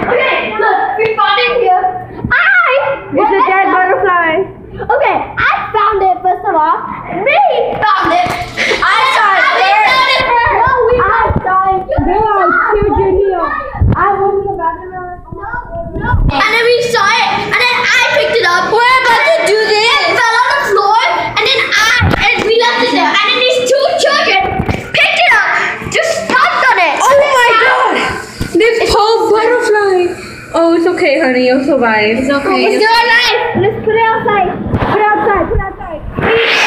Okay, look, we found it here. It's a dead butterfly. Okay, I found it first of all. Me found it. I found it. No, we saw it. There are children here. I was in the bathroom. No. And then we saw it, and then I picked it up. We're about to do this. It fell on the floor, and then we left it there. And then these two children picked it up, just stomped on it. Oh my god! This whole butterfly. Oh, it's okay, honey. You'll survive. It's okay. It's still alive. Let's put it outside. Put it outside. Put it outside.